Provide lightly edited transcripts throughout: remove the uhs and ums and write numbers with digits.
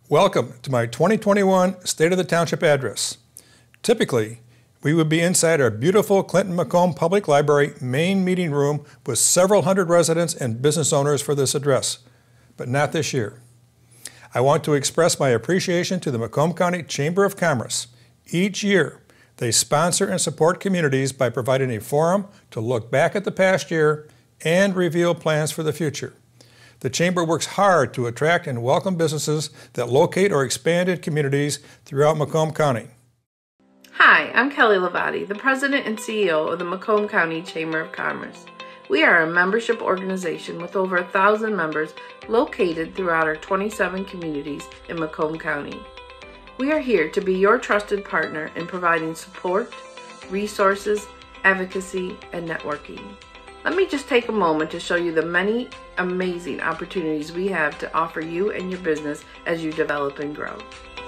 Welcome to my 2021 State of the Township address. Typically, we would be inside our beautiful Clinton-Macomb Public Library main meeting room with several hundred residents and business owners for this address, but not this year. I want to express my appreciation to the Macomb County Chamber of Commerce. Each year, they sponsor and support communities by providing a forum to look back at the past year and reveal plans for the future. The Chamber works hard to attract and welcome businesses that locate or expand in communities throughout Macomb County. Hi, I'm Kelly Lavati, the President and CEO of the Macomb County Chamber of Commerce. We are a membership organization with over 1,000 members located throughout our 27 communities in Macomb County. We are here to be your trusted partner in providing support, resources, advocacy, and networking. Let me just take a moment to show you the many amazing opportunities we have to offer you and your business as you develop and grow.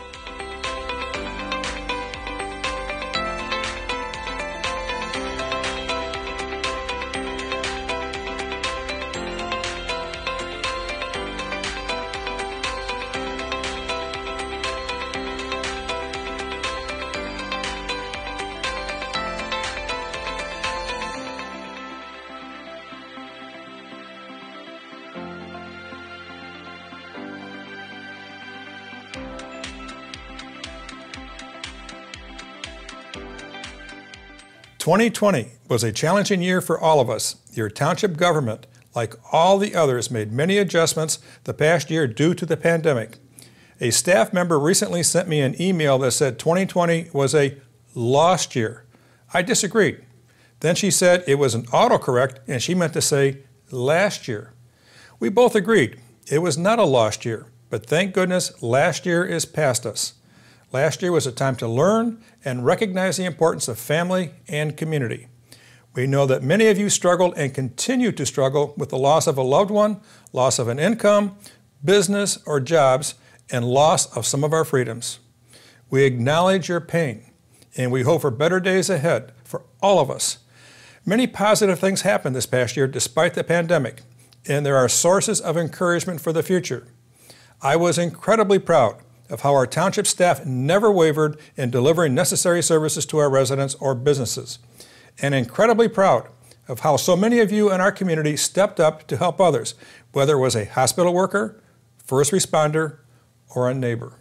"2020 was a challenging year for all of us. Your township government, like all the others, made many adjustments the past year due to the pandemic. A staff member recently sent me an email that said 2020 was a lost year. I disagreed. Then she said it was an autocorrect and she meant to say last year. We both agreed it was not a lost year, but thank goodness last year is past us. Last year was a time to learn and recognize the importance of family and community. We know that many of you struggled and continue to struggle with the loss of a loved one, loss of an income, business, or jobs, and loss of some of our freedoms. We acknowledge your pain, and we hope for better days ahead for all of us. Many positive things happened this past year despite the pandemic, and there are sources of encouragement for the future. I was incredibly proud of how our township staff never wavered in delivering necessary services to our residents or businesses, and incredibly proud of how so many of you in our community stepped up to help others, whether it was a hospital worker, first responder, or a neighbor.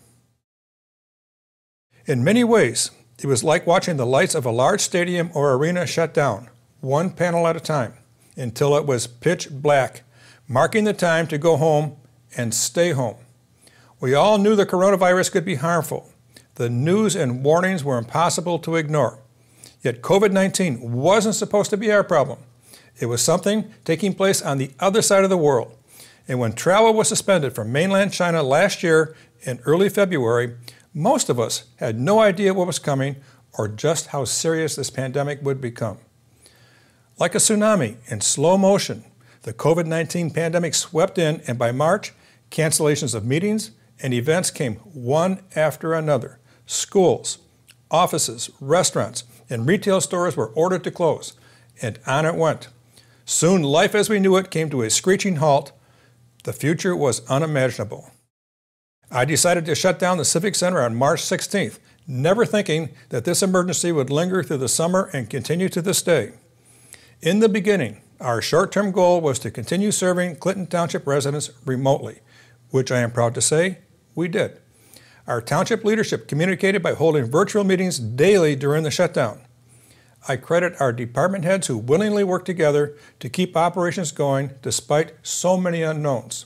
In many ways, it was like watching the lights of a large stadium or arena shut down, one panel at a time, until it was pitch black, marking the time to go home and stay home. We all knew the coronavirus could be harmful. The news and warnings were impossible to ignore. Yet COVID-19 wasn't supposed to be our problem. It was something taking place on the other side of the world. And when travel was suspended from mainland China last year in early February, most of us had no idea what was coming or just how serious this pandemic would become. Like a tsunami in slow motion, the COVID-19 pandemic swept in, and by March, cancellations of meetings and events came one after another. Schools, offices, restaurants, and retail stores were ordered to close, and on it went. Soon, life as we knew it came to a screeching halt. The future was unimaginable. I decided to shut down the Civic Center on March 16th, never thinking that this emergency would linger through the summer and continue to this day. In the beginning, our short-term goal was to continue serving Clinton Township residents remotely, which I am proud to say we did. Our township leadership communicated by holding virtual meetings daily during the shutdown. I credit our department heads who willingly worked together to keep operations going despite so many unknowns.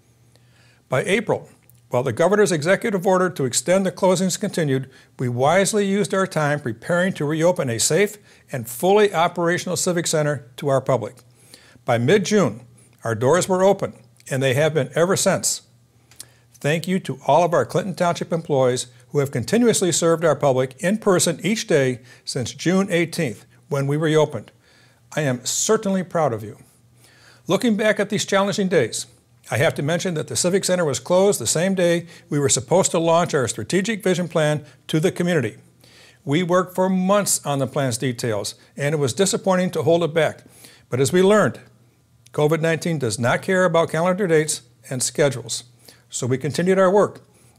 By April, while the governor's executive order to extend the closings continued, we wisely used our time preparing to reopen a safe and fully operational civic center to our public. By mid-June, our doors were open, and they have been ever since. Thank you to all of our Clinton Township employees who have continuously served our public in person each day since June 18th, when we reopened. I am certainly proud of you. Looking back at these challenging days, I have to mention that the Civic Center was closed the same day we were supposed to launch our strategic vision plan to the community. We worked for months on the plan's details, and it was disappointing to hold it back. But as we learned, COVID-19 does not care about calendar dates and schedules. So we continued our work,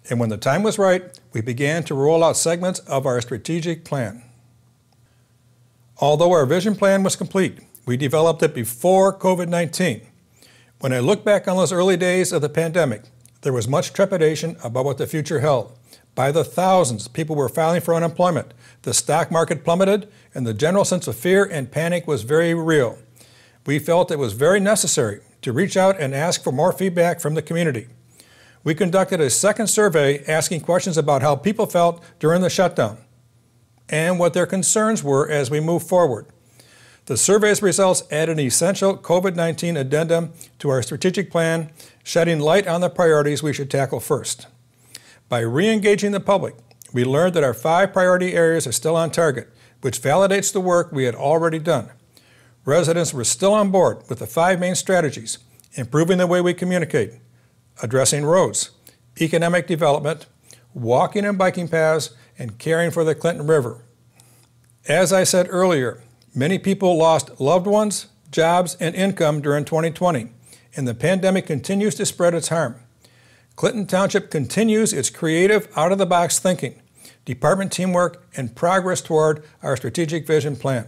And when the time was right, we began to roll out segments of our strategic plan. Although our vision plan was complete, we developed it before COVID-19. When I look back on those early days of the pandemic, there was much trepidation about what the future held. By the thousands, people were filing for unemployment. The stock market plummeted, and the general sense of fear and panic was very real. We felt it was very necessary to reach out and ask for more feedback from the community. We conducted a second survey asking questions about how people felt during the shutdown and what their concerns were as we move forward. The survey's results added an essential COVID-19 addendum to our strategic plan, shedding light on the priorities we should tackle first. By re-engaging the public, we learned that our 5 priority areas are still on target, which validates the work we had already done. Residents were still on board with the 5 main strategies: improving the way we communicate, addressing roads, economic development, walking and biking paths, and caring for the Clinton River. As I said earlier, many people lost loved ones, jobs, and income during 2020, and the pandemic continues to spread its harm. Clinton Township continues its creative, out-of-the-box thinking, department teamwork, and progress toward our strategic vision plan.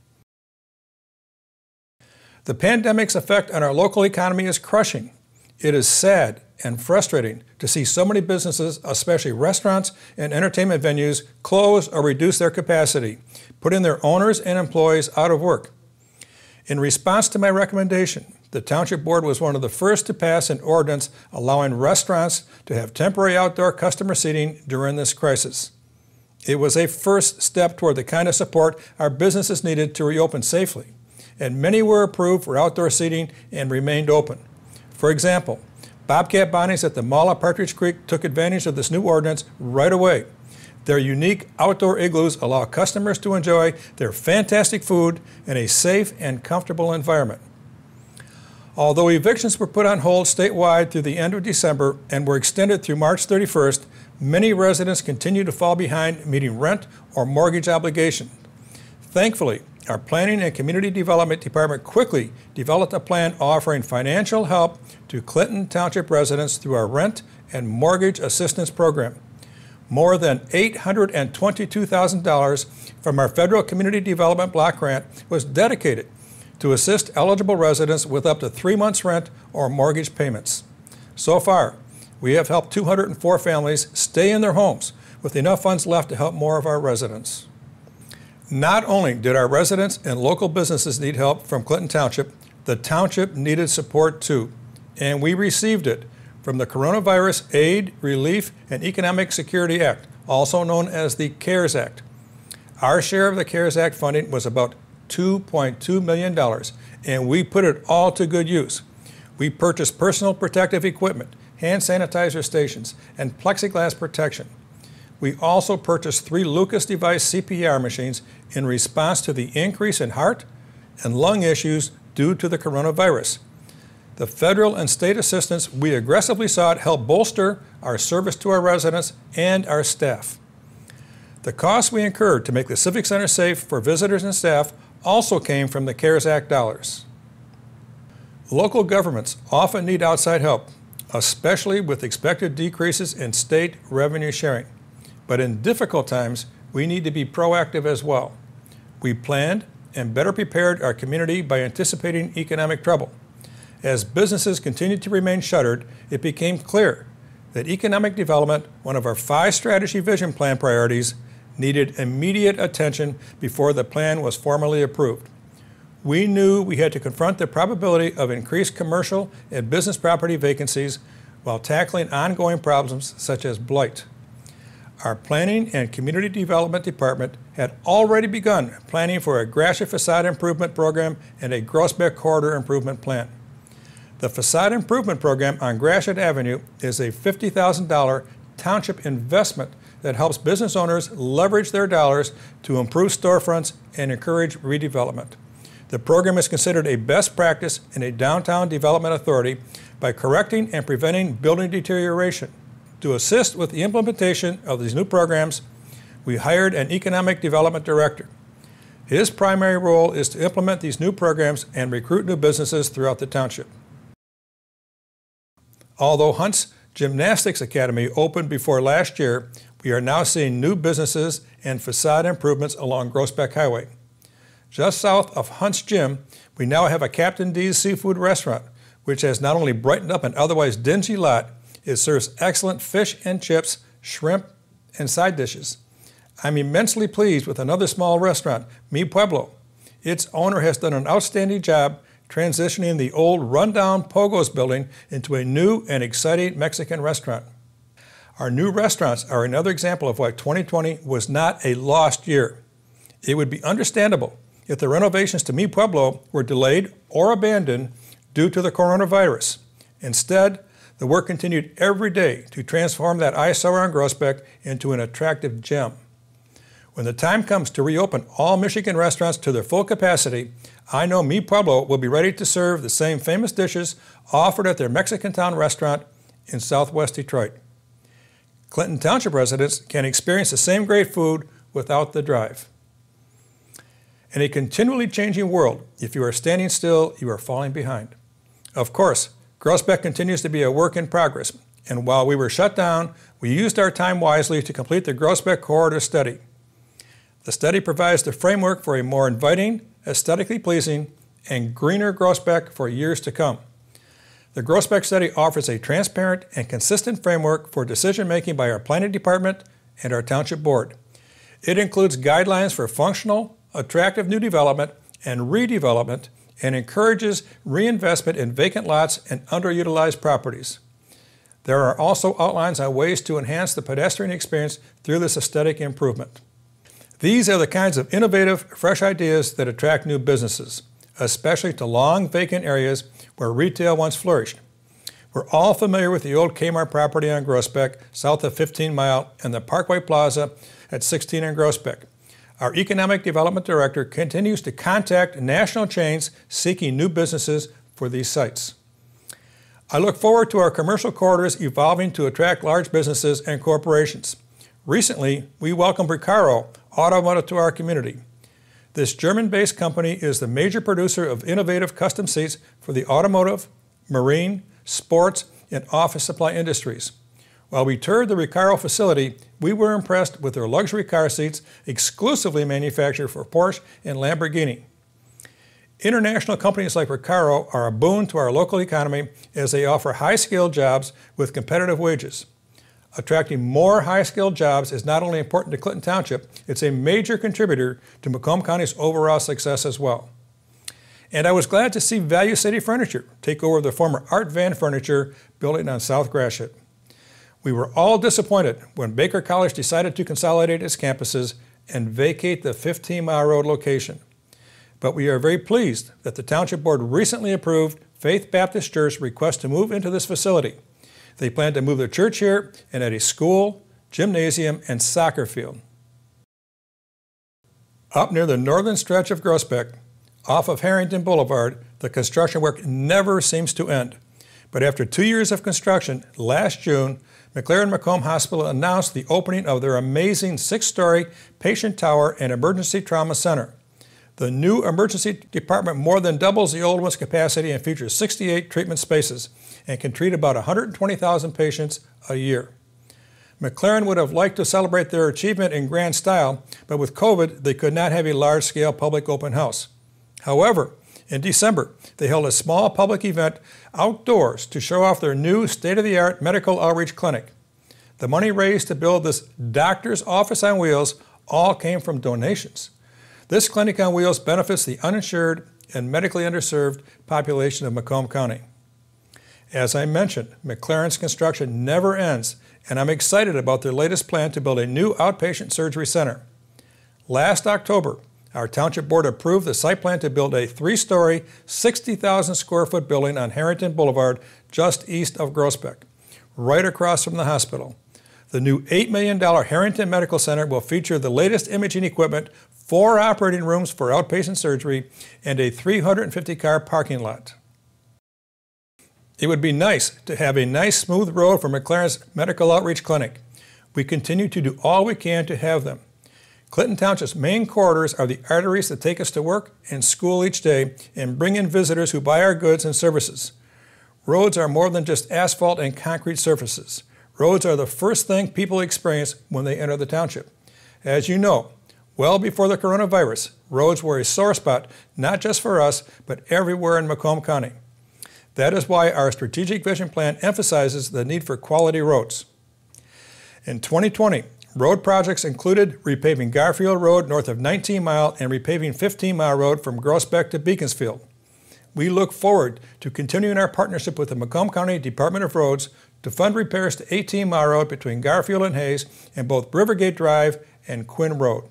The pandemic's effect on our local economy is crushing. It is sad and frustrating to see so many businesses, especially restaurants and entertainment venues, close or reduce their capacity, putting their owners and employees out of work. In response to my recommendation, the Township Board was one of the first to pass an ordinance allowing restaurants to have temporary outdoor customer seating during this crisis. It was a first step toward the kind of support our businesses needed to reopen safely, and many were approved for outdoor seating and remained open. For example, Bobcat Bonnie's at the Mall of Partridge Creek took advantage of this new ordinance right away. Their unique outdoor igloos allow customers to enjoy their fantastic food in a safe and comfortable environment. Although evictions were put on hold statewide through the end of December and were extended through March 31st, many residents continue to fall behind meeting rent or mortgage obligations. Thankfully, our Planning and Community Development Department quickly developed a plan offering financial help to Clinton Township residents through our Rent and Mortgage Assistance Program. More than $822,000 from our Federal Community Development Block Grant was dedicated to assist eligible residents with up to 3 months' rent or mortgage payments. So far, we have helped 204 families stay in their homes with enough funds left to help more of our residents. Not only did our residents and local businesses need help from Clinton Township, the Township needed support too, and we received it from the Coronavirus Aid, Relief, and Economic Security Act, also known as the CARES Act. Our share of the CARES Act funding was about $2.2 million, and we put it all to good use. We purchased personal protective equipment, hand sanitizer stations, and plexiglass protection. We also purchased 3 Lucas device CPR machines in response to the increase in heart and lung issues due to the coronavirus. The federal and state assistance we aggressively sought helped bolster our service to our residents and our staff. The costs we incurred to make the Civic Center safe for visitors and staff also came from the CARES Act dollars. Local governments often need outside help, especially with expected decreases in state revenue sharing. But in difficult times, we need to be proactive as well. We planned and better prepared our community by anticipating economic trouble. As businesses continued to remain shuttered, it became clear that economic development, one of our 5 strategy vision plan priorities, needed immediate attention before the plan was formally approved. We knew we had to confront the probability of increased commercial and business property vacancies while tackling ongoing problems such as blight. Our Planning and Community Development Department had already begun planning for a Gratiot Facade Improvement Program and a Groesbeck Corridor Improvement Plan. The Facade Improvement Program on Gratiot Avenue is a $50,000 township investment that helps business owners leverage their dollars to improve storefronts and encourage redevelopment. The program is considered a best practice in a downtown development authority by correcting and preventing building deterioration. To assist with the implementation of these new programs, we hired an economic development director. His primary role is to implement these new programs and recruit new businesses throughout the township. Although Hunt's Gymnastics Academy opened before last year. We are now seeing new businesses and facade improvements along Groesbeck Highway. Just south of Hunt's Gym, we now have a Captain D's Seafood Restaurant, which has not only brightened up an otherwise dingy lot, it serves excellent fish and chips, shrimp, and side dishes. I'm immensely pleased with another small restaurant, Mi Pueblo. Its owner has done an outstanding job transitioning the old rundown Pogo's building into a new and exciting Mexican restaurant. Our new restaurants are another example of why 2020 was not a lost year. It would be understandable if the renovations to Mi Pueblo were delayed or abandoned due to the coronavirus. Instead, the work continued every day to transform that eyesore on Groesbeck into an attractive gem. When the time comes to reopen all Michigan restaurants to their full capacity, I know Mi Pueblo will be ready to serve the same famous dishes offered at their Mexican Town restaurant in southwest Detroit. Clinton Township residents can experience the same great food without the drive. In a continually changing world, if you are standing still, you are falling behind. Of course, Groesbeck continues to be a work in progress, and while we were shut down, we used our time wisely to complete the Groesbeck Corridor Study. The study provides the framework for a more inviting, aesthetically pleasing, and greener Groesbeck for years to come. The Groesbeck study offers a transparent and consistent framework for decision-making by our planning department and our township board. It includes guidelines for functional, attractive new development and redevelopment, and encourages reinvestment in vacant lots and underutilized properties. There are also outlines on ways to enhance the pedestrian experience through this aesthetic improvement. These are the kinds of innovative, fresh ideas that attract new businesses, especially to long vacant areas where retail once flourished. We're all familiar with the old Kmart property on Groesbeck, south of 15 Mile, and the Parkway Plaza at 16 and Groesbeck. Our Economic Development Director continues to contact national chains seeking new businesses for these sites. I look forward to our commercial corridors evolving to attract large businesses and corporations. Recently, we welcomed Recaro Automotive to our community. This German-based company is the major producer of innovative custom seats for the automotive, marine, sports, and office supply industries. While we toured the Recaro facility, we were impressed with their luxury car seats exclusively manufactured for Porsche and Lamborghini. International companies like Recaro are a boon to our local economy as they offer high-skilled jobs with competitive wages. Attracting more high-skilled jobs is not only important to Clinton Township, it's a major contributor to Macomb County's overall success as well. And I was glad to see Value City Furniture take over the former Art Van Furniture building on South Gratiot. We were all disappointed when Baker College decided to consolidate its campuses and vacate the 15 Mile Road location. But we are very pleased that the Township Board recently approved Faith Baptist Church's request to move into this facility. They plan to move the church here and add a school, gymnasium, and soccer field. Up near the northern stretch of Groesbeck, off of Harrington Boulevard, the construction work never seems to end. But after 2 years of construction, last June, McLaren-Macomb Hospital announced the opening of their amazing 6-story patient tower and emergency trauma center. The new emergency department more than doubles the old one's capacity and features 68 treatment spaces and can treat about 120,000 patients a year. McLaren would have liked to celebrate their achievement in grand style, but with COVID, they could not have a large-scale public open house. However, in December, they held a small public event outdoors to show off their new state-of-the-art medical outreach clinic. The money raised to build this doctor's office on wheels all came from donations. This clinic on wheels benefits the uninsured and medically underserved population of Macomb County. As I mentioned, McLaren's construction never ends, and I'm excited about their latest plan to build a new outpatient surgery center. Last October, our Township Board approved the site plan to build a 3-story, 60,000 square foot building on Harrington Boulevard just east of Groesbeck, right across from the hospital. The new $8 million Harrington Medical Center will feature the latest imaging equipment, 4 operating rooms for outpatient surgery, and a 350-car parking lot. It would be nice to have a nice smooth road for McLaren's Medical Outreach Clinic. We continue to do all we can to have them. Clinton Township's main corridors are the arteries that take us to work and school each day and bring in visitors who buy our goods and services. Roads are more than just asphalt and concrete surfaces. Roads are the first thing people experience when they enter the township. As you know, well before the coronavirus, roads were a sore spot, not just for us, but everywhere in Macomb County. That is why our strategic vision plan emphasizes the need for quality roads. In 2020, road projects included repaving Garfield Road north of 19 Mile and repaving 15 Mile Road from Groesbeck to Beaconsfield. We look forward to continuing our partnership with the Macomb County Department of Roads to fund repairs to 18 Mile Road between Garfield and Hayes and both Rivergate Drive and Quinn Road.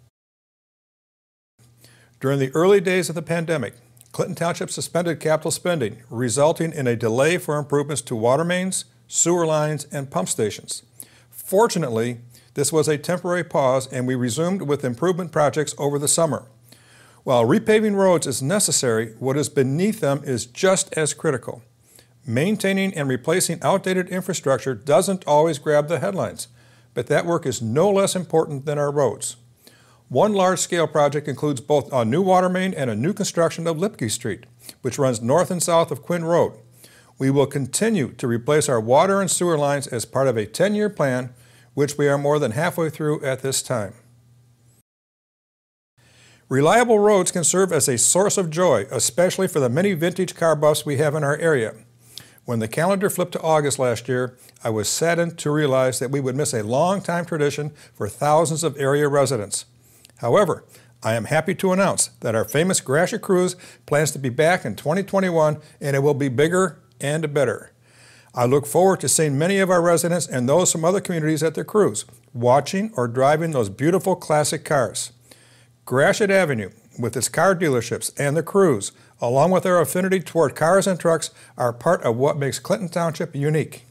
During the early days of the pandemic, Clinton Township suspended capital spending, resulting in a delay for improvements to water mains, sewer lines, and pump stations. Fortunately, this was a temporary pause and we resumed with improvement projects over the summer. While repaving roads is necessary, what is beneath them is just as critical. Maintaining and replacing outdated infrastructure doesn't always grab the headlines, but that work is no less important than our roads. One large-scale project includes both a new water main and a new construction of Lipke Street, which runs north and south of Quinn Road. We will continue to replace our water and sewer lines as part of a 10-year plan, which we are more than halfway through at this time. Reliable roads can serve as a source of joy, especially for the many vintage car buffs we have in our area. When the calendar flipped to August last year, I was saddened to realize that we would miss a long-time tradition for thousands of area residents. However, I am happy to announce that our famous Gratiot Cruise plans to be back in 2021, and it will be bigger and better. I look forward to seeing many of our residents and those from other communities at the cruise, watching or driving those beautiful classic cars. Gratiot Avenue, with its car dealerships and the cruise, along with our affinity toward cars and trucks, are part of what makes Clinton Township unique.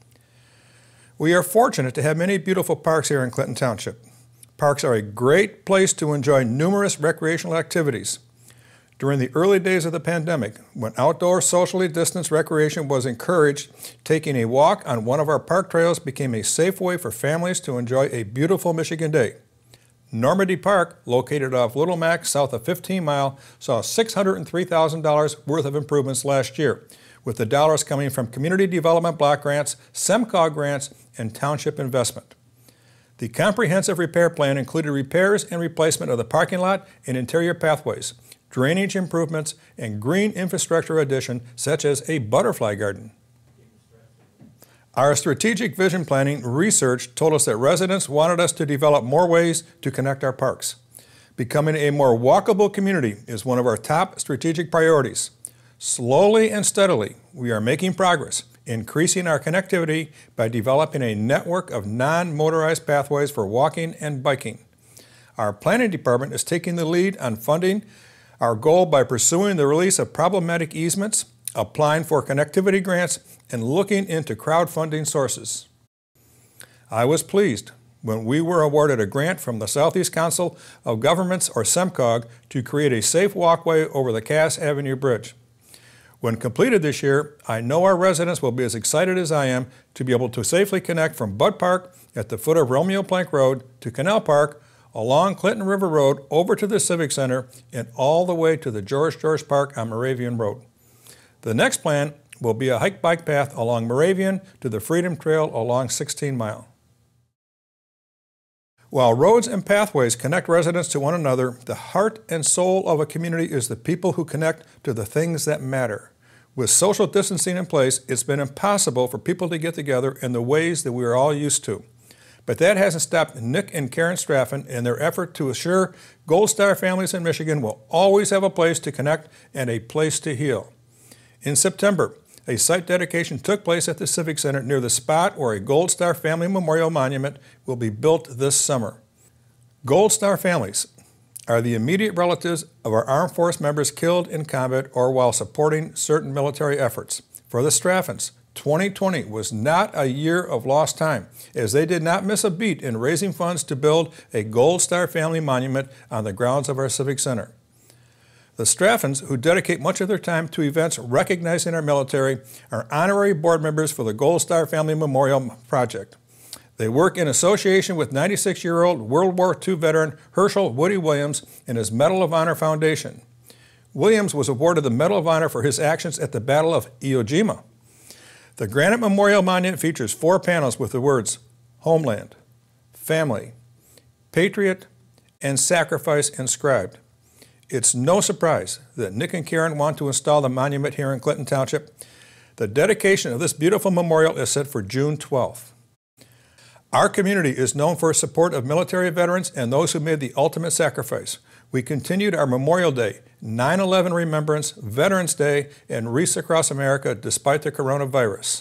We are fortunate to have many beautiful parks here in Clinton Township. Parks are a great place to enjoy numerous recreational activities. During the early days of the pandemic, when outdoor socially distanced recreation was encouraged, taking a walk on one of our park trails became a safe way for families to enjoy a beautiful Michigan day. Normandy Park, located off Little Mac south of 15 Mile, saw $603,000 worth of improvements last year, with the dollars coming from Community Development Block Grants, SEMCOG grants, and Township investment. The comprehensive repair plan included repairs and replacement of the parking lot and interior pathways, drainage improvements, and green infrastructure addition such as a butterfly garden. Our strategic vision planning research told us that residents wanted us to develop more ways to connect our parks. Becoming a more walkable community is one of our top strategic priorities. Slowly and steadily, we are making progress, increasing our connectivity by developing a network of non-motorized pathways for walking and biking. Our planning department is taking the lead on funding our goal by pursuing the release of problematic easements, applying for connectivity grants, and looking into crowdfunding sources. I was pleased when we were awarded a grant from the Southeast Council of Governments, or SEMCOG, to create a safe walkway over the Cass Avenue Bridge. When completed this year, I know our residents will be as excited as I am to be able to safely connect from Budd Park at the foot of Romeo Plank Road to Canal Park, along Clinton River Road, over to the Civic Center, and all the way to the George Park on Moravian Road. The next plan will be a hike-bike path along Moravian to the Freedom Trail along 16 Mile. While roads and pathways connect residents to one another, the heart and soul of a community is the people who connect to the things that matter. With social distancing in place, it's been impossible for people to get together in the ways that we are all used to. But that hasn't stopped Nick and Karen Straffen in their effort to assure Gold Star families in Michigan will always have a place to connect and a place to heal. In September, a site dedication took place at the Civic Center near the spot where a Gold Star Family Memorial Monument will be built this summer. Gold Star families are the immediate relatives of our armed force members killed in combat or while supporting certain military efforts. For the Straffens, 2020 was not a year of lost time, as they did not miss a beat in raising funds to build a Gold Star Family Monument on the grounds of our Civic Center. The Straffens, who dedicate much of their time to events recognizing our military, are honorary board members for the Gold Star Family Memorial Project. They work in association with 96-year-old World War II veteran Herschel Woody Williams and his Medal of Honor Foundation. Williams was awarded the Medal of Honor for his actions at the Battle of Iwo Jima. The granite memorial monument features 4 panels with the words Homeland, Family, Patriot, and Sacrifice inscribed. It's no surprise that Nick and Karen want to install the monument here in Clinton Township. The dedication of this beautiful memorial is set for June 12th. Our community is known for its support of military veterans and those who made the ultimate sacrifice. We continued our Memorial Day, 9/11 Remembrance, Veterans Day, and Wreaths Across America despite the coronavirus.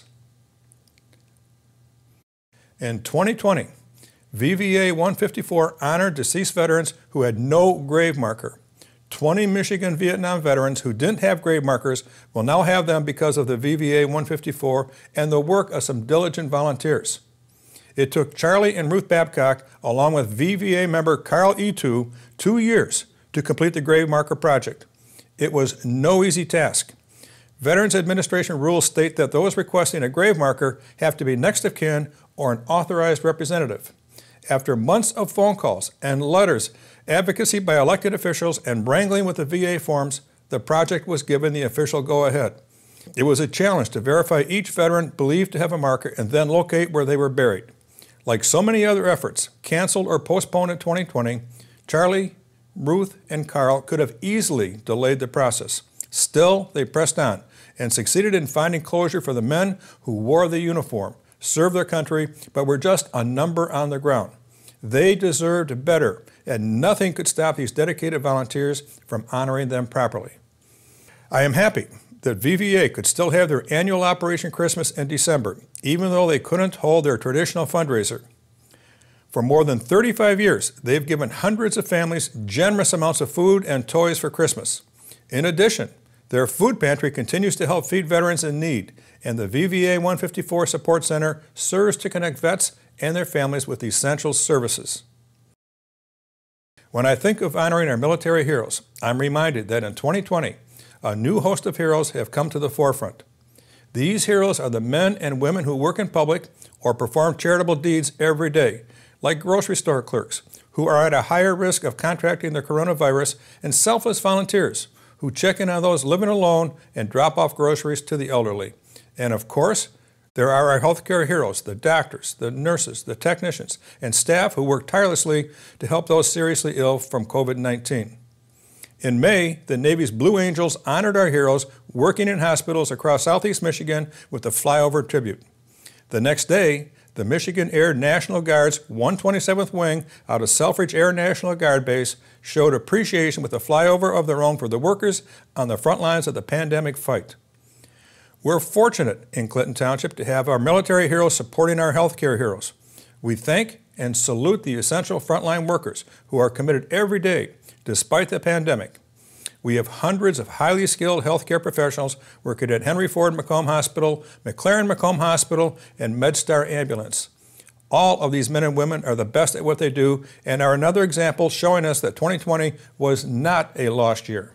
In 2020, VVA 154 honored deceased veterans who had no grave marker. 20 Michigan Vietnam veterans who didn't have grave markers will now have them because of the VVA 154 and the work of some diligent volunteers. It took Charlie and Ruth Babcock, along with VVA member Carl E2, 2 years to complete the grave marker project. It was no easy task. Veterans Administration rules state that those requesting a grave marker have to be next of kin or an authorized representative. After months of phone calls and letters, advocacy by elected officials, and wrangling with the VA forms, the project was given the official go-ahead. It was a challenge to verify each veteran believed to have a marker and then locate where they were buried. Like so many other efforts, canceled or postponed in 2020, Charlie, Ruth, and Carl could have easily delayed the process. Still, they pressed on and succeeded in finding closure for the men who wore the uniform, served their country, but were just a number on the ground. They deserved better, and nothing could stop these dedicated volunteers from honoring them properly. I am happy that VVA could still have their annual Operation Christmas in December, even though they couldn't hold their traditional fundraiser. For more than 35 years, they've given hundreds of families generous amounts of food and toys for Christmas. In addition, their food pantry continues to help feed veterans in need, and the VVA 154 Support Center serves to connect vets and their families with essential services. When I think of honoring our military heroes, I'm reminded that in 2020, a new host of heroes have come to the forefront. These heroes are the men and women who work in public or perform charitable deeds every day, like grocery store clerks, who are at a higher risk of contracting the coronavirus, and selfless volunteers who check in on those living alone and drop off groceries to the elderly. And of course, there are our healthcare heroes, the doctors, the nurses, the technicians, and staff who work tirelessly to help those seriously ill from COVID-19. In May, the Navy's Blue Angels honored our heroes working in hospitals across Southeast Michigan with the flyover tribute. The next day, the Michigan Air National Guard's 127th Wing out of Selfridge Air National Guard Base showed appreciation with a flyover of their own for the workers on the front lines of the pandemic fight. We're fortunate in Clinton Township to have our military heroes supporting our healthcare heroes. We thank and salute the essential frontline workers who are committed every day despite the pandemic. We have hundreds of highly skilled healthcare professionals working at Henry Ford Macomb Hospital, McLaren Macomb Hospital, and MedStar Ambulance. All of these men and women are the best at what they do and are another example showing us that 2020 was not a lost year.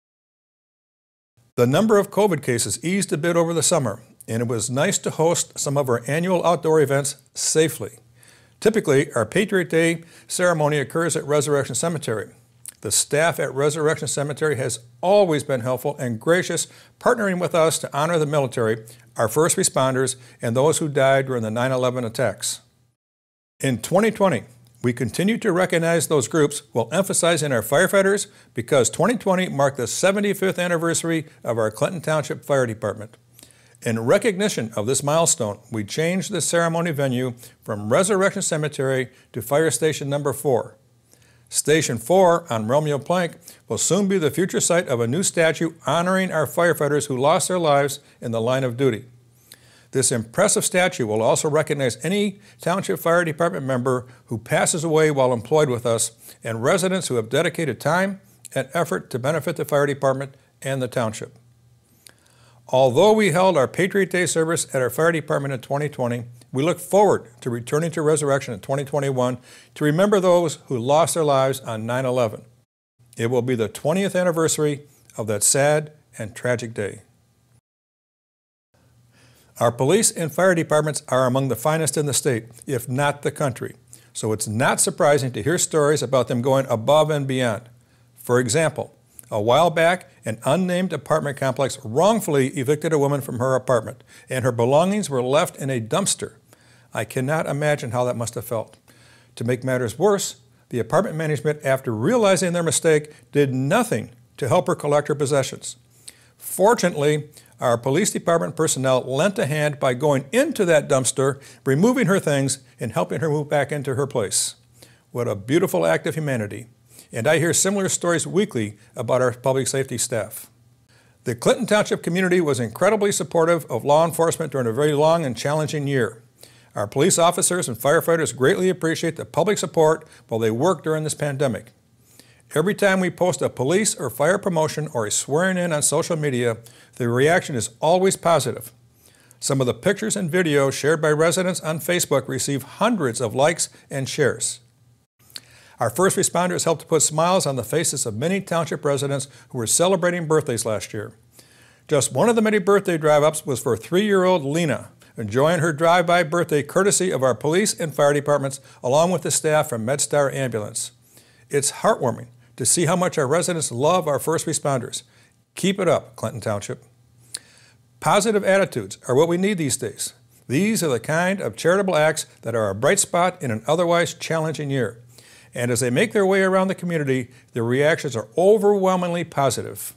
The number of COVID cases eased a bit over the summer, and it was nice to host some of our annual outdoor events safely. Typically, our Patriot Day ceremony occurs at Resurrection Cemetery. The staff at Resurrection Cemetery has always been helpful and gracious, partnering with us to honor the military, our first responders, and those who died during the 9/11 attacks. In 2020, we continue to recognize those groups while emphasizing our firefighters because 2020 marked the 75th anniversary of our Clinton Township Fire Department. In recognition of this milestone, we changed the ceremony venue from Resurrection Cemetery to Fire Station Number 4. Station 4 on Romeo Plank will soon be the future site of a new statue honoring our firefighters who lost their lives in the line of duty. This impressive statue will also recognize any Township Fire Department member who passes away while employed with us and residents who have dedicated time and effort to benefit the fire department and the township. Although we held our Patriot Day service at our fire department in 2020, we look forward to returning to Resurrection in 2021 to remember those who lost their lives on 9/11. It will be the 20th anniversary of that sad and tragic day. Our police and fire departments are among the finest in the state, if not the country, so it's not surprising to hear stories about them going above and beyond. For example, A while back, an unnamed apartment complex wrongfully evicted a woman from her apartment, and her belongings were left in a dumpster. I cannot imagine how that must have felt. To make matters worse, the apartment management, after realizing their mistake, did nothing to help her collect her possessions. Fortunately, our police department personnel lent a hand by going into that dumpster, removing her things, and helping her move back into her place. What a beautiful act of humanity. And I hear similar stories weekly about our public safety staff. The Clinton Township community was incredibly supportive of law enforcement during a very long and challenging year. Our police officers and firefighters greatly appreciate the public support while they work during this pandemic. Every time we post a police or fire promotion or a swearing in on social media, the reaction is always positive. Some of the pictures and videos shared by residents on Facebook receive hundreds of likes and shares. Our first responders helped to put smiles on the faces of many township residents who were celebrating birthdays last year. Just one of the many birthday drive-ups was for 3-year-old Lena, enjoying her drive-by birthday courtesy of our police and fire departments, along with the staff from MedStar Ambulance. It's heartwarming to see how much our residents love our first responders. Keep it up, Clinton Township. Positive attitudes are what we need these days. These are the kind of charitable acts that are a bright spot in an otherwise challenging year. And as they make their way around the community, the reactions are overwhelmingly positive.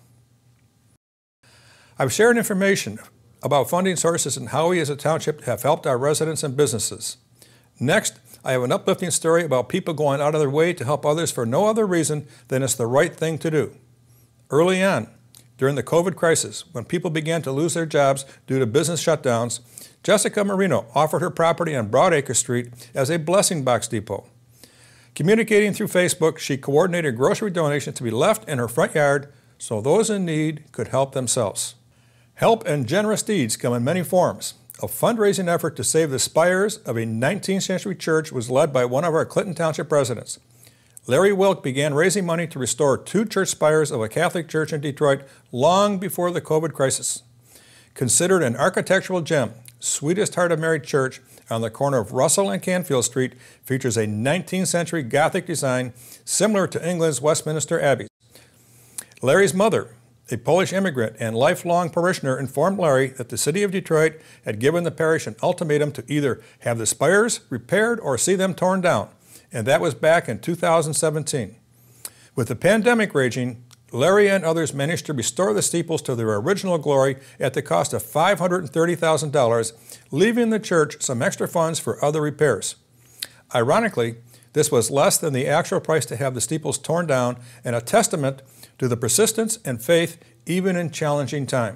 I've shared information about funding sources and how we as a township have helped our residents and businesses. Next, I have an uplifting story about people going out of their way to help others for no other reason than it's the right thing to do. Early on, during the COVID crisis, when people began to lose their jobs due to business shutdowns, Jessica Marino offered her property on Broadacre Street as a blessing box depot. Communicating through Facebook, she coordinated grocery donations to be left in her front yard so those in need could help themselves. Help and generous deeds come in many forms. A fundraising effort to save the spires of a 19th century church was led by one of our Clinton Township residents. Larry Wilk began raising money to restore 2 church spires of a Catholic church in Detroit long before the COVID crisis. Considered an architectural gem, Sweetest Heart of Mary Church on the corner of Russell and Canfield Street features a 19th century Gothic design similar to England's Westminster Abbey. Larry's mother, a Polish immigrant and lifelong parishioner, informed Larry that the city of Detroit had given the parish an ultimatum to either have the spires repaired or see them torn down, and that was back in 2017. With the pandemic raging, Larry and others managed to restore the steeples to their original glory at the cost of $530,000, leaving the church some extra funds for other repairs. Ironically, this was less than the actual price to have the steeples torn down, and a testament to the persistence and faith even in challenging time.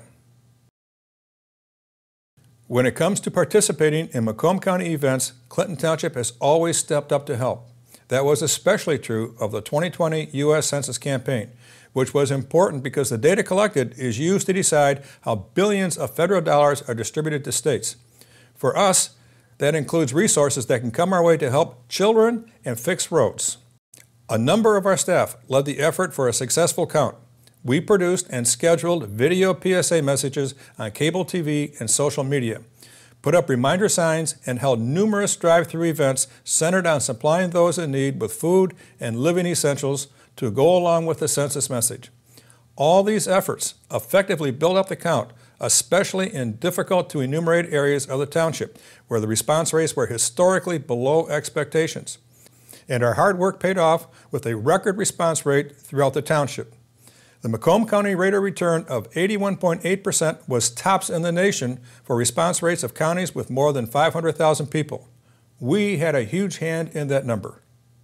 When it comes to participating in Macomb County events, Clinton Township has always stepped up to help. That was especially true of the 2020 U.S. Census campaign, which was important because the data collected is used to decide how billions of federal dollars are distributed to states. For us, that includes resources that can come our way to help children and fix roads. A number of our staff led the effort for a successful count. We produced and scheduled video PSA messages on cable TV and social media, put up reminder signs, and held numerous drive-through events centered on supplying those in need with food and living essentials to go along with the census message. All these efforts effectively built up the count, especially in difficult to enumerate areas of the township, where the response rates were historically below expectations. And our hard work paid off with a record response rate throughout the township. The Macomb County rate of return of 81.8% was tops in the nation for response rates of counties with more than 500,000 people. We had a huge hand in that number.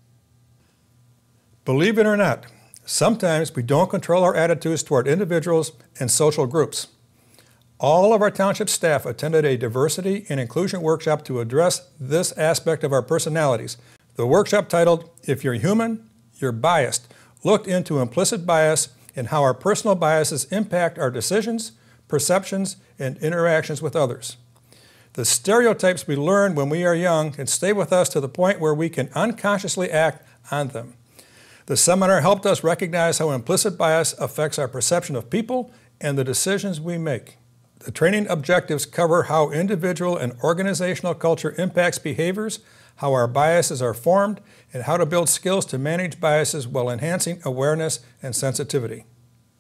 Believe it or not, sometimes we don't control our attitudes toward individuals and social groups. All of our township staff attended a diversity and inclusion workshop to address this aspect of our personalities. The workshop, titled "If You're Human, You're Biased," looked into implicit bias and how our personal biases impact our decisions, perceptions, and interactions with others. The stereotypes we learn when we are young can stay with us to the point where we can unconsciously act on them. The seminar helped us recognize how implicit bias affects our perception of people and the decisions we make. The training objectives cover how individual and organizational culture impacts behaviors, how our biases are formed, and how to build skills to manage biases while enhancing awareness and sensitivity.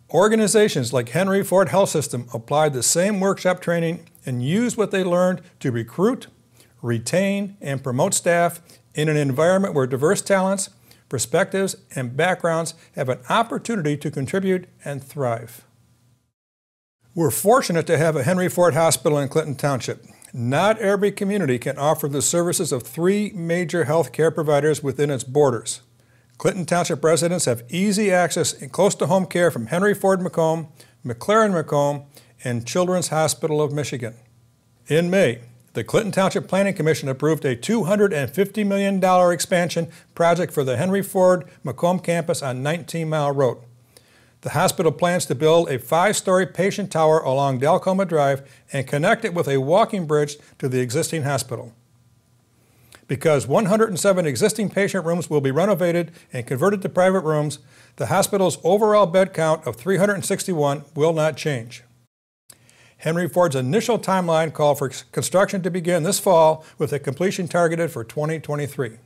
Organizations like Henry Ford Health System applied the same workshop training and used what they learned to recruit, retain, and promote staff in an environment where diverse talents, perspectives, and backgrounds have an opportunity to contribute and thrive. We're fortunate to have a Henry Ford Hospital in Clinton Township. Not every community can offer the services of 3 major health care providers within its borders. Clinton Township residents have easy access and close-to-home care from Henry Ford Macomb, McLaren Macomb, and Children's Hospital of Michigan. In May, the Clinton Township Planning Commission approved a $250 million expansion project for the Henry Ford Macomb campus on 19 Mile Road. The hospital plans to build a 5-story patient tower along Dalcoma Drive and connect it with a walking bridge to the existing hospital. Because 107 existing patient rooms will be renovated and converted to private rooms, the hospital's overall bed count of 361 will not change. Henry Ford's initial timeline called for construction to begin this fall, with a completion targeted for 2023.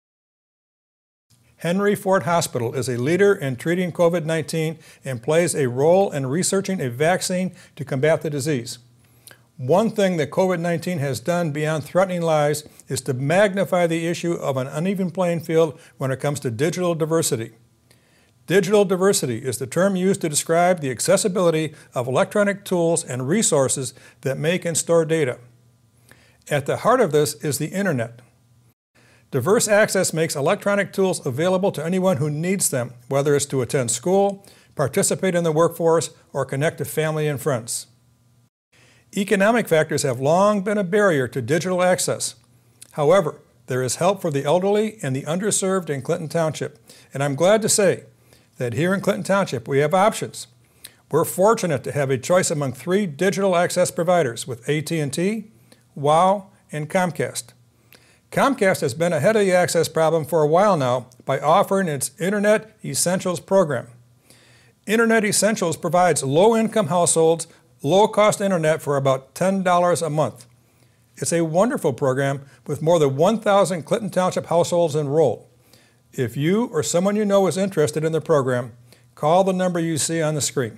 Henry Ford Hospital is a leader in treating COVID-19 and plays a role in researching a vaccine to combat the disease. One thing that COVID-19 has done beyond threatening lives is to magnify the issue of an uneven playing field when it comes to digital diversity. Digital diversity is the term used to describe the accessibility of electronic tools and resources that make and store data. At the heart of this is the Internet. Diverse access makes electronic tools available to anyone who needs them, whether it's to attend school, participate in the workforce, or connect to family and friends. Economic factors have long been a barrier to digital access. However, there is help for the elderly and the underserved in Clinton Township, and I'm glad to say that here in Clinton Township we have options. We're fortunate to have a choice among 3 digital access providers with AT&T, WOW, and Comcast. Comcast has been ahead of the access problem for a while now by offering its Internet Essentials program. Internet Essentials provides low-income households low-cost internet for about $10 a month. It's a wonderful program with more than 1,000 Clinton Township households enrolled. If you or someone you know is interested in the program, call the number you see on the screen.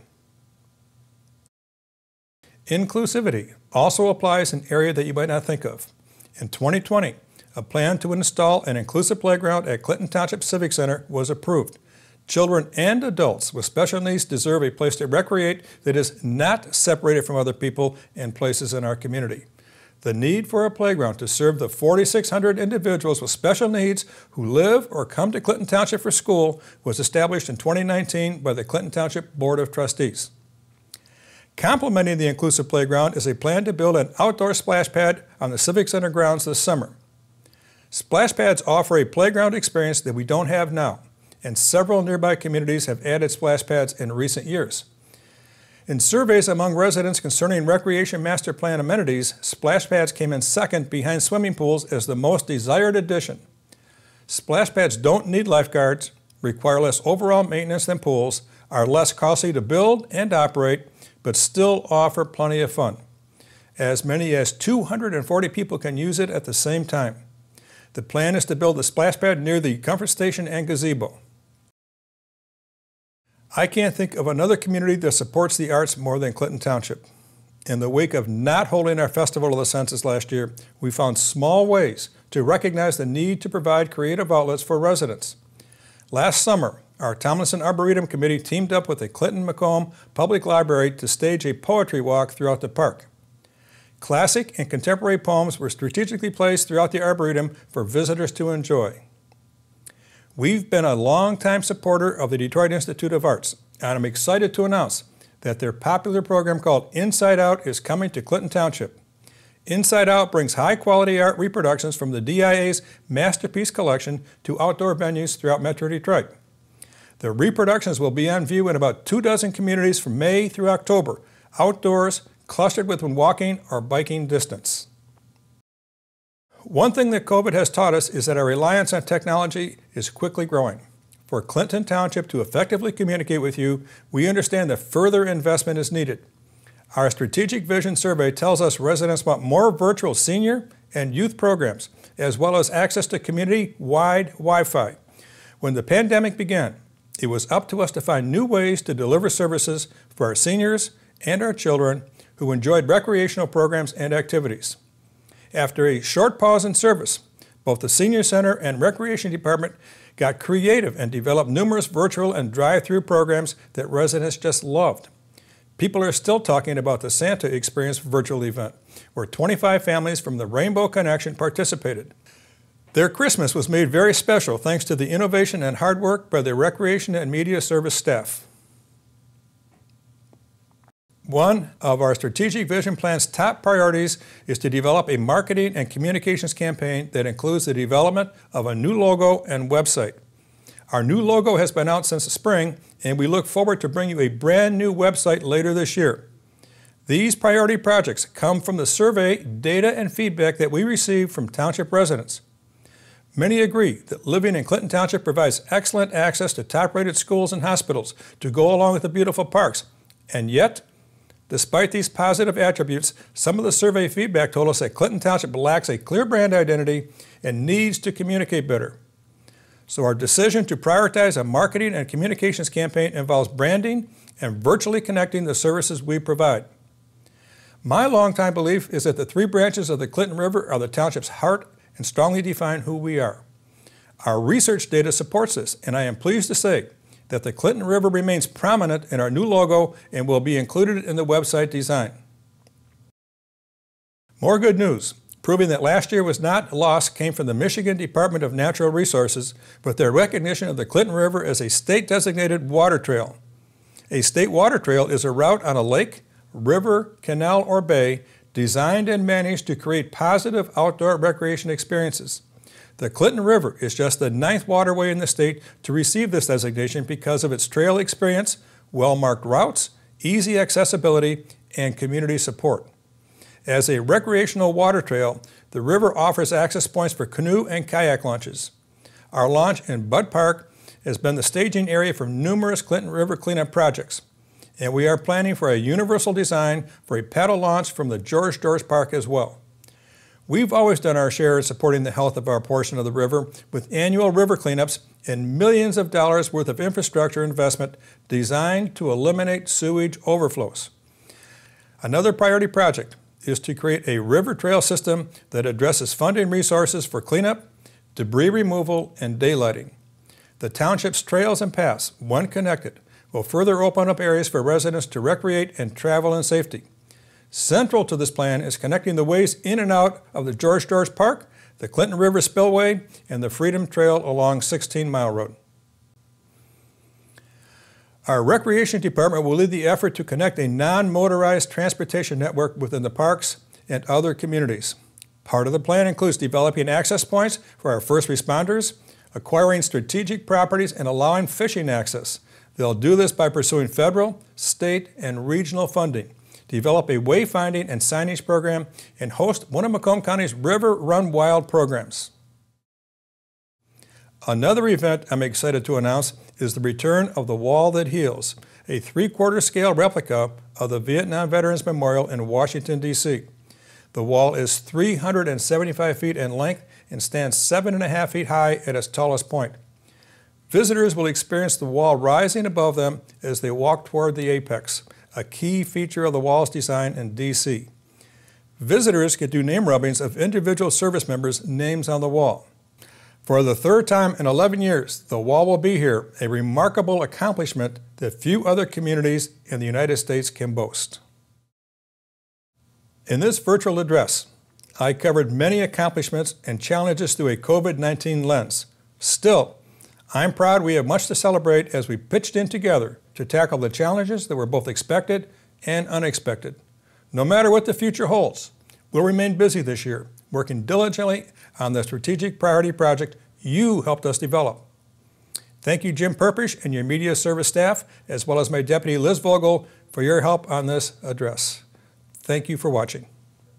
Inclusivity also applies in an area that you might not think of. In 2020, a plan to install an inclusive playground at Clinton Township Civic Center was approved. Children and adults with special needs deserve a place to recreate that is not separated from other people and places in our community. The need for a playground to serve the 4,600 individuals with special needs who live or come to Clinton Township for school was established in 2019 by the Clinton Township Board of Trustees. Complementing the inclusive playground is a plan to build an outdoor splash pad on the Civic Center grounds this summer. Splash pads offer a playground experience that we don't have now, and several nearby communities have added splash pads in recent years. In surveys among residents concerning recreation master plan amenities, splash pads came in second behind swimming pools as the most desired addition. Splash pads don't need lifeguards, require less overall maintenance than pools, are less costly to build and operate, but still offer plenty of fun. As many as 240 people can use it at the same time. The plan is to build a splash pad near the comfort station and gazebo. I can't think of another community that supports the arts more than Clinton Township. In the wake of not holding our Festival of the Senses last year, we found small ways to recognize the need to provide creative outlets for residents. Last summer, our Tomlinson Arboretum Committee teamed up with the Clinton Macomb Public Library to stage a poetry walk throughout the park. Classic and contemporary poems were strategically placed throughout the Arboretum for visitors to enjoy. We've been a long-time supporter of the Detroit Institute of Arts, and I'm excited to announce that their popular program called Inside Out is coming to Clinton Township. Inside Out brings high-quality art reproductions from the DIA's Masterpiece Collection to outdoor venues throughout Metro Detroit. The reproductions will be on view in about 24 communities from May through October, outdoors, clustered within walking or biking distance. One thing that COVID has taught us is that our reliance on technology is quickly growing. For Clinton Township to effectively communicate with you, we understand that further investment is needed. Our Strategic Vision Survey tells us residents want more virtual senior and youth programs, as well as access to community-wide Wi-Fi. When the pandemic began, It was up to us to find new ways to deliver services for our seniors and our children who enjoyed recreational programs and activities. After a short pause in service, both the Senior Center and Recreation Department got creative and developed numerous virtual and drive-through programs that residents just loved. People are still talking about the Santa Experience virtual event, where 25 families from the Rainbow Connection participated. Their Christmas was made very special thanks to the innovation and hard work by the Recreation and Media Service staff. One of our strategic vision plan's top priorities is to develop a marketing and communications campaign that includes the development of a new logo and website. Our new logo has been out since the spring, and we look forward to bringing you a brand new website later this year. These priority projects come from the survey, data, and feedback that we receive from Township residents. Many agree that living in Clinton Township provides excellent access to top-rated schools and hospitals to go along with the beautiful parks, and yet, despite these positive attributes, some of the survey feedback told us that Clinton Township lacks a clear brand identity and needs to communicate better. So our decision to prioritize a marketing and communications campaign involves branding and virtually connecting the services we provide. My longtime belief is that the three branches of the Clinton River are the Township's heart and strongly define who we are. Our research data supports this, and I am pleased to say that the Clinton River remains prominent in our new logo and will be included in the website design. More good news, proving that last year was not lost, came from the Michigan Department of Natural Resources with their recognition of the Clinton River as a state-designated water trail. A state water trail is a route on a lake, river, canal, or bay designed and managed to create positive outdoor recreation experiences. The Clinton River is just the 9th waterway in the state to receive this designation because of its trail experience, well-marked routes, easy accessibility, and community support. As a recreational water trail, the river offers access points for canoe and kayak launches. Our launch in Budd Park has been the staging area for numerous Clinton River cleanup projects, and we are planning for a universal design for a paddle launch from the George Park as well. We've always done our share in supporting the health of our portion of the river with annual river cleanups and millions of dollars worth of infrastructure investment designed to eliminate sewage overflows. Another priority project is to create a river trail system that addresses funding resources for cleanup, debris removal, and daylighting. The Township's trails and paths, when connected, will further open up areas for residents to recreate and travel in safety. Central to this plan is connecting the ways in and out of the George Park, the Clinton River Spillway, and the Freedom Trail along 16 Mile Road. Our Recreation Department will lead the effort to connect a non-motorized transportation network within the parks and other communities. Part of the plan includes developing access points for our first responders, acquiring strategic properties, and allowing fishing access. They'll do this by pursuing federal, state, and regional funding, develop a wayfinding and signage program, and host one of Macomb County's River Run Wild programs. Another event I'm excited to announce is the return of the Wall That Heals, a 3/4 scale replica of the Vietnam Veterans Memorial in Washington, D.C. The wall is 375 feet in length and stands 7.5 feet high at its tallest point. Visitors will experience the wall rising above them as they walk toward the apex, a key feature of the wall's design in D.C. Visitors can do name rubbings of individual service members' names on the wall. For the third time in 11 years, the wall will be here, a remarkable accomplishment that few other communities in the United States can boast. In this virtual address, I covered many accomplishments and challenges through a COVID-19 lens. Still, I'm proud we have much to celebrate as we pitched in together to tackle the challenges that were both expected and unexpected. No matter what the future holds, we'll remain busy this year, working diligently on the strategic priority project you helped us develop. Thank you, Jim Perpish and your media service staff, as well as my deputy Liz Vogel, for your help on this address. Thank you for watching.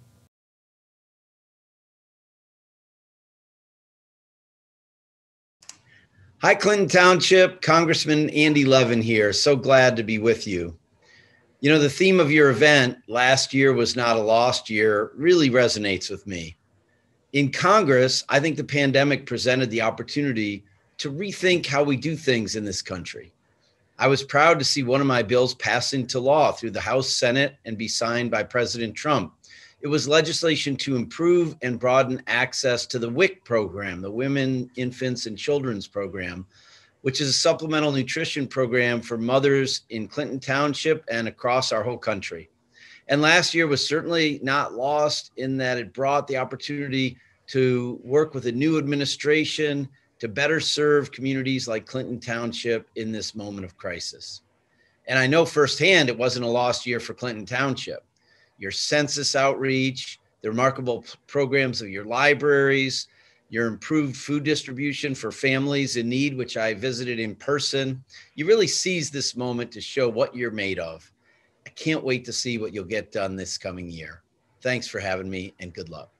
Hi, Clinton Township. Congressman Andy Levin here. So glad to be with you. You know, the theme of your event, Last Year Was Not a Lost Year, really resonates with me. In Congress, I think the pandemic presented the opportunity to rethink how we do things in this country. I was proud to see one of my bills pass into law through the House, Senate, and be signed by President Trump. It was legislation to improve and broaden access to the WIC program, the Women, Infants, and Children's Program, which is a supplemental nutrition program for mothers in Clinton Township and across our whole country. And last year was certainly not lost in that it brought the opportunity to work with a new administration to better serve communities like Clinton Township in this moment of crisis. And I know firsthand it wasn't a lost year for Clinton Township. Your census outreach, the remarkable programs of your libraries, your improved food distribution for families in need, which I visited in person. You really seized this moment to show what you're made of. I can't wait to see what you'll get done this coming year. Thanks for having me, and good luck.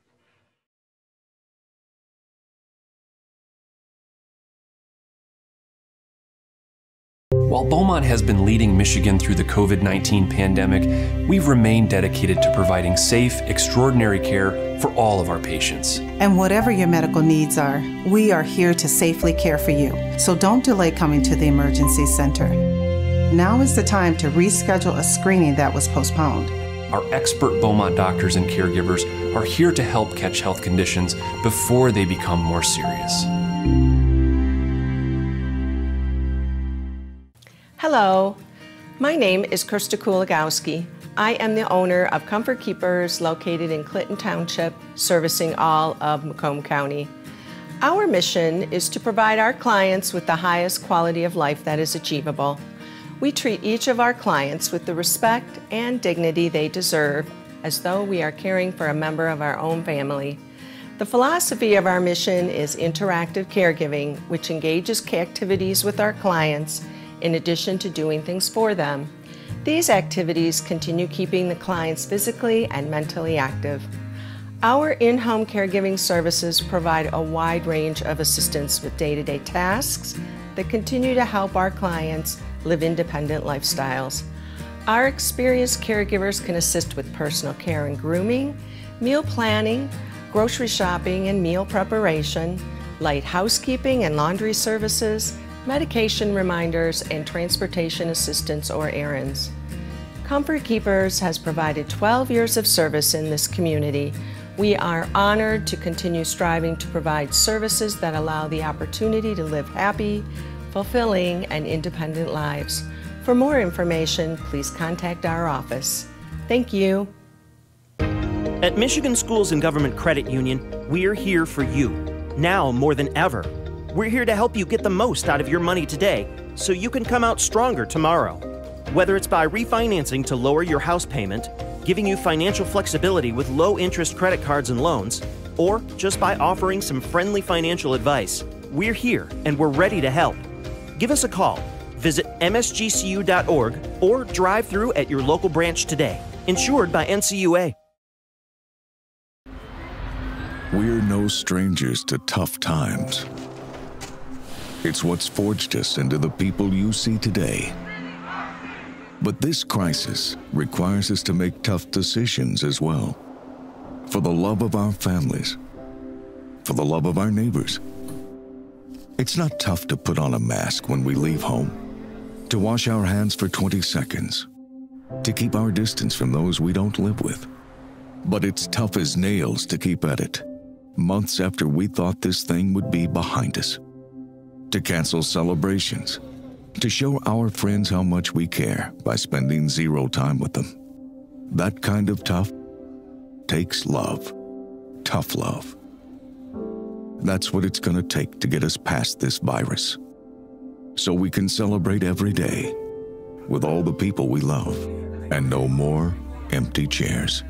While Beaumont has been leading Michigan through the COVID-19 pandemic, we've remained dedicated to providing safe, extraordinary care for all of our patients. And whatever your medical needs are, we are here to safely care for you. So don't delay coming to the emergency center. Now is the time to reschedule a screening that was postponed. Our expert Beaumont doctors and caregivers are here to help catch health conditions before they become more serious. Hello, my name is Krista Kulagowski. I am the owner of Comfort Keepers located in Clinton Township, servicing all of Macomb County. Our mission is to provide our clients with the highest quality of life that is achievable. We treat each of our clients with the respect and dignity they deserve, as though we are caring for a member of our own family. The philosophy of our mission is interactive caregiving, which engages activities with our clients in addition to doing things for them. These activities continue keeping the clients physically and mentally active. Our in-home caregiving services provide a wide range of assistance with day-to-day tasks that continue to help our clients live independent lifestyles. Our experienced caregivers can assist with personal care and grooming, meal planning, grocery shopping and meal preparation, light housekeeping and laundry services, medication reminders, and transportation assistance or errands. Comfort Keepers has provided 12 years of service in this community. We are honored to continue striving to provide services that allow the opportunity to live happy, fulfilling, and independent lives. For more information, please contact our office. Thank you. At Michigan Schools and Government Credit Union, we're here for you, now more than ever. We're here to help you get the most out of your money today so you can come out stronger tomorrow. Whether it's by refinancing to lower your house payment, giving you financial flexibility with low-interest credit cards and loans, or just by offering some friendly financial advice, we're here and we're ready to help. Give us a call, visit msgcu.org, or drive through at your local branch today. Insured by NCUA. We're no strangers to tough times. It's what's forged us into the people you see today. But this crisis requires us to make tough decisions as well. For the love of our families, for the love of our neighbors. It's not tough to put on a mask when we leave home, to wash our hands for 20 seconds, to keep our distance from those we don't live with. But it's tough as nails to keep at it, months after we thought this thing would be behind us. To cancel celebrations, to show our friends how much we care by spending zero time with them. That kind of tough takes love, tough love. That's what it's going to take to get us past this virus, so we can celebrate every day with all the people we love and no more empty chairs.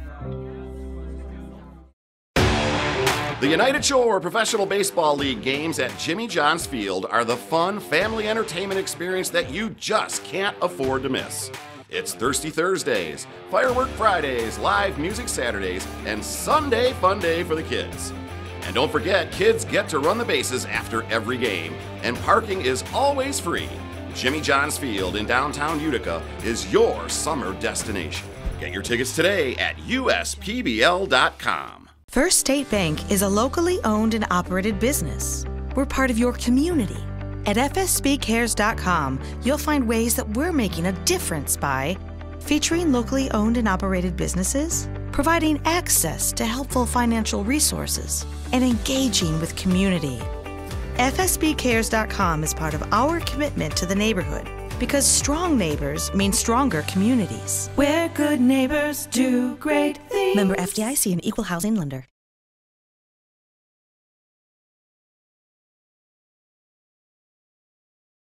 The United Shore Professional Baseball League games at Jimmy John's Field are the fun family entertainment experience that you just can't afford to miss. It's Thirsty Thursdays, Firework Fridays, live music Saturdays, and Sunday Fun Day for the kids. And don't forget, kids get to run the bases after every game, and parking is always free. Jimmy John's Field in downtown Utica is your summer destination. Get your tickets today at uspbl.com. First State Bank is a locally owned and operated business. We're part of your community, At fsbcares.com, you'll find ways that we're making a difference by featuring locally owned and operated businesses, providing access to helpful financial resources, and engaging with community. FSBcares.com is part of our commitment to the neighborhood because strong neighbors mean stronger communities. Where good neighbors do great things. Member FDIC and Equal Housing Lender.